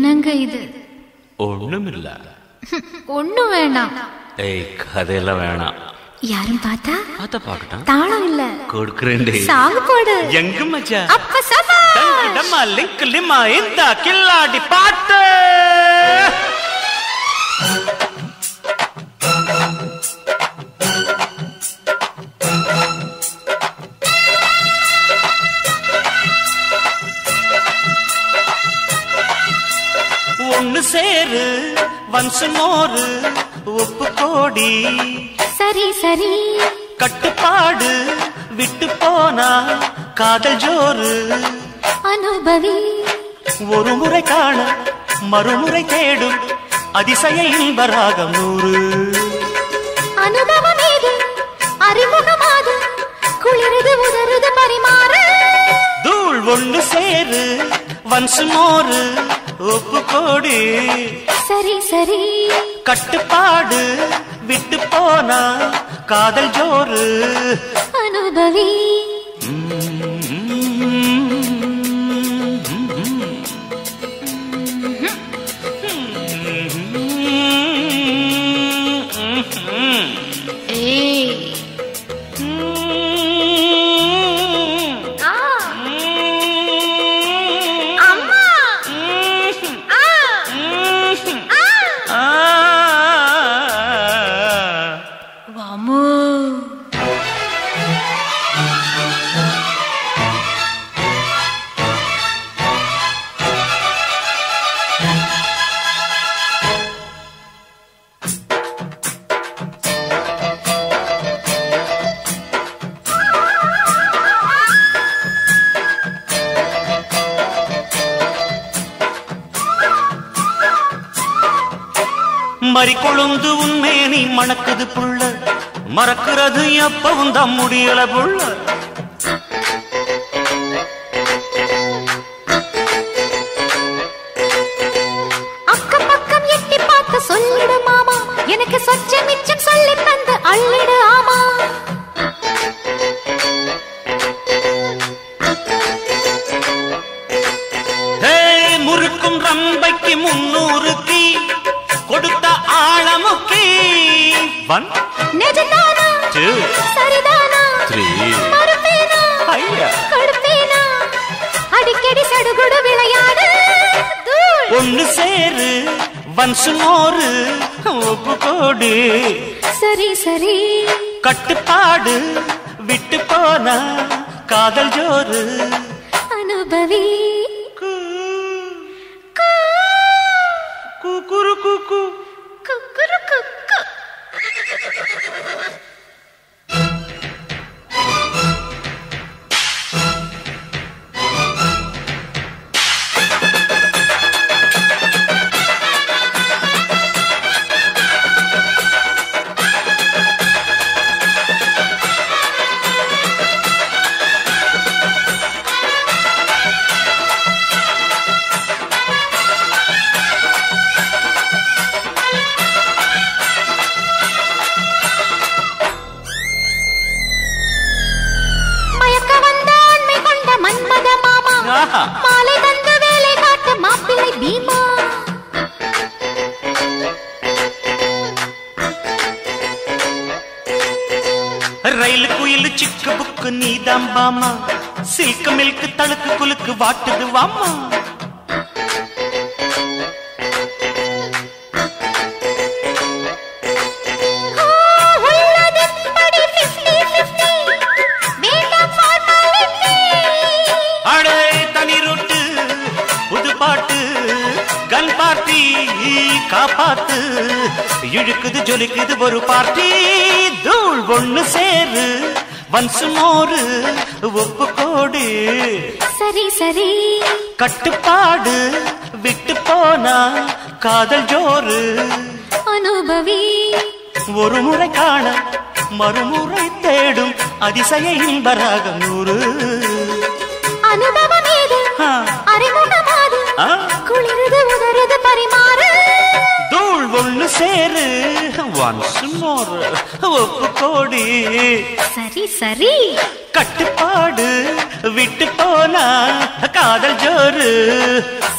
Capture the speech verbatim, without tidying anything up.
என்னங்க இது? ஒண்ணுமில்ல. ஒண்ணும் வேணாம். ஏய், கதையெல்லாம் வேணாம். யாரும் பார்த்தா பார்த்தா பார்க்கட்டும். தாளம் இல்ல கொடுக்குறேன்டே. சாங் போடு. எங்க மச்சா? அப்ப சபா டம்மா லிங்க் லிமா இந்த கில்லாடி பாட்டு. ஒன்னு சேரு வம்சமோரு ஒப்பு கோடி. சரி சரி. கட்டுப்பாடு விட்டு போனா காதல் ஜோறு. அனுபவி ஒரு முறை காண மறுமுறை தேடும் அதிசய இன்பராகம் நூறு. அனுபவம் ஏது அறிமுகமாது குளிரது உதறுது பரிமாற. தூள் ஒன்னு சேரு வம்சமோரு ஒப்பு கோடி. சரி சரி. கட்டுப்பாடு விட்டு போனா காதல் ஜோறு. அனுபவி மறி கொழுந்து உண்மேனி மணக்குது புள்ள. மறக்கிறது எப்பவும் தான் முடியல புள்ள. அக்கம் பக்கம் எட்டி பார்த்து சொல்லிடு மாமா. எனக்கு சொச்ச மிச்சம் சொல்லி தந்து அள்ளிடு ஆமா. முறுக்கும் ரம்பைக்கு முன்னூறுக்கு கொடுத்த ஆழமுக்கி. ஒன் நிஜதானா சரிதானா மறுப்பேனா கொடுப்பேனா அடிக்கடி சடுகுடு விளையாடு. ஒன்னு சேரு வம்சமோரு ஒப்பு கோடு. சரி சரி. கட்டுப்பாடு விட்டு போனா காதல் ஜோறு. அனுபவி குக்குரு குக்கு குக்குரு குக்கு. மாலை தந்து வேலை காட்ட மாப்பிள்ளை பீமா. ரயில் குயில் சிக்கு புக்கு நீதாம் பாமா. சில்க் மில்க் தழுக்கு குலுக்கு வாட்டுது வாமா. கன் பார்ட்டி காப்பாத்து இழுக்குது ஜொலிக்குது ஒரு பார்ட்டி. தூள் ஒண்ணு சேரு வம்சமோரு ஒப்பு கோடு. சரி சரி. கட்டுப்பாடு விட்டு போனா காதல் ஜோறு. அனுபவி ஒரு முறை காண மறுமுறை தேடும் அதிசய இன்பராகம் நூறு. அனுபவம் ஏது அறிமுகமாது குளிரது உதறுது பரிமாற. தூள் ஒண்ணு சேரு வம்சமோரு ஒப்பு கோடி. சரி சரி. கட்டுப்பாடு விட்டு போனா காதல் ஜோறு.